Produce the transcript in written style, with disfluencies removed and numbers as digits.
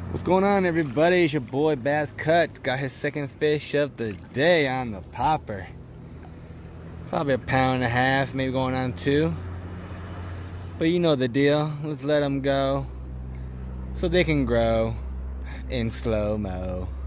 What's going on, everybody? It's your boy Bass Cut. Got his second fish of the day on the popper. Probably a pound and a half, maybe going on 2. But you know the deal. Let's let them go so they can grow in slow-mo.